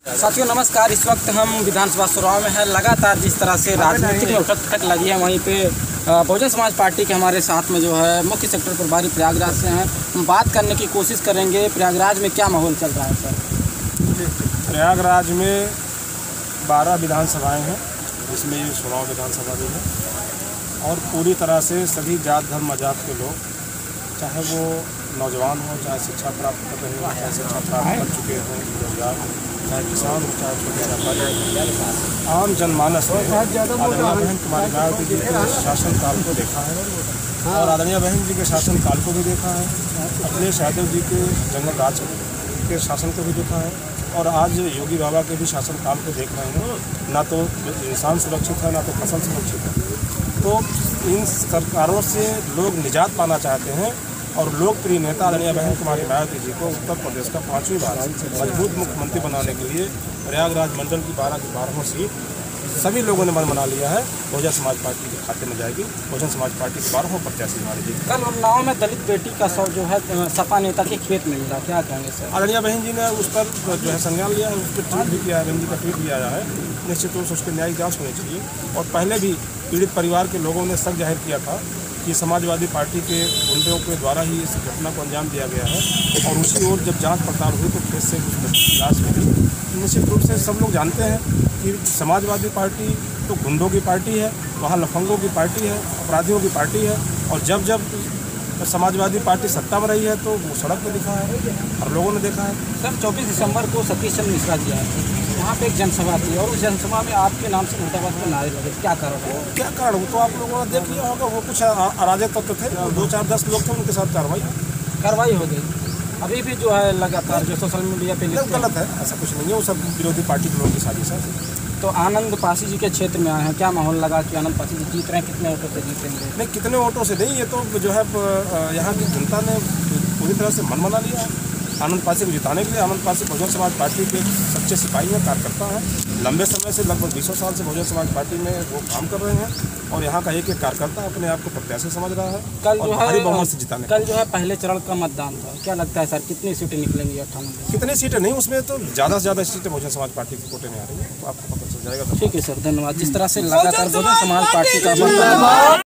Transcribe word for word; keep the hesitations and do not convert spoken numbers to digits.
साथियों नमस्कार। इस वक्त हम विधानसभा चुनाव में हैं। लगातार जिस तरह से राजनीतिक में उठक खटक लगी है, वहीं पे बहुजन समाज पार्टी के हमारे साथ में जो है मुख्य सेक्टर प्रभारी प्रयागराज से हैं। हम बात करने की कोशिश करेंगे प्रयागराज में क्या माहौल चल रहा है सर। प्रयागराज में बारह विधानसभाएं हैं, जिसमें ये चुनाव विधानसभा भी है और पूरी तरह से सभी जात धर्म मजात के लोग, चाहे वो नौजवान हो, चाहे शिक्षा प्राप्त कर रहे हो, चाहे शिक्षा प्राप्त कर चुके हों, रोजगार, चाहे किसान हो, चाहे छोटे व्यापारी, आम जनमानस ने आदरणीय बहन कुमारी मायावती जी के शासनकाल को देखा है और आदरणीय बहन जी के शासनकाल को भी देखा है, अखिलेश यादव जी के जंगल राज के शासन को भी देखा है और आज योगी बाबा के भी शासनकाल को देख रहे हैं। ना तो इंसान सुरक्षित है, ना तो फसल सुरक्षित है। तो इन सरकारों से लोग निजात पाना चाहते हैं और लोकप्रिय नेता आदरणीय बहन कुमारी मायावती जी को उत्तर प्रदेश का पाँचवीं बार मजबूत मुख्यमंत्री बनाने के लिए प्रयागराज मंडल की बारह की बारहों सीट सभी लोगों ने मन बना लिया है। बहुजन समाज पार्टी के खाते में जाएगी। बहुजन समाज पार्टी के बारहों प्रत्याशी हमारे जी। कल उन्नाव में दलित बेटी का शव जो है सपा नेता के खेत में मिला, क्या कहेंगे सर। आदरणीय बहन जी ने उस पर जो है संज्ञान लिया है, उस पर ट्वीट भी किया है, बहन जी का ट्वीट भी आया है। निश्चित रूप से उसकी न्यायिक जाँच होनी चाहिए। और पहले भी पीड़ित परिवार के लोगों ने शक जाहिर किया था कि समाजवादी पार्टी के गुंडों के द्वारा ही इस घटना को अंजाम दिया गया है और उसी ओर जब जांच पड़ताल हुई तो खेत से कुछ लाश मिली। निश्चित रूप से सब लोग जानते हैं कि समाजवादी पार्टी तो गुंडों की पार्टी है, वहाँ लफंगों की पार्टी है, अपराधियों की पार्टी है और जब जब समाजवादी पार्टी सत्ता में रही है तो वो सड़क पर दिखा है और लोगों ने देखा है। सर चौबीस दिसंबर को सतीश चंद्र मिश्रा जी आए थे, वहाँ पे एक जनसभा थी और उस जनसभा में आपके नाम से मुर्दाबाद में नारे लगे, क्या कारण है? क्या कारण? तो आप लोगों ने देख लिया होगा, वो कुछ अराजक तत्व थे, दो चार दस लोग थे, उनके साथ कार्रवाई कार्रवाई हो गई। अभी भी जो है लगातार जो सोशल मीडिया पे गलत है, ऐसा कुछ नहीं है, वो सब विरोधी पार्टी के लोगों की साजिश है। तो आनंद पासी जी के क्षेत्र में आए हैं, क्या माहौल लगा कि आनंद पासी जी जीत रहे हैं, कितने वोटों से जीतेंगे? नहीं, कितने वोटों से नहीं, ये तो जो है यहाँ की जनता ने पूरी तरह से मन बना लिया है आनंद पासी को जिताने के लिए। आनंद पासी बहुजन समाज पार्टी के सच्चे सिपाही हैं, कार्यकर्ता हैं। लंबे समय से लगभग बीसों साल से बहुजन समाज पार्टी में वो काम कर रहे हैं और यहाँ का एक एक कार्यकर्ता अपने आप को प्रत्याशी समझ रहा है। कल जो है बहुमत से जिताने कल जो है पहले चरण का मतदान था, क्या लगता है सर कितनी सीटें निकलेंगी? अट्ठानवे कितनी सीटें नहीं, उसमें तो ज़्यादा से ज़्यादा सीटें बहुजन समाज पार्टी के कोटे में आ रही है, तो आपको पता चल जाएगा। ठीक है सर, धन्यवाद। जिस तरह से लगातार बहुजन समाज पार्टी का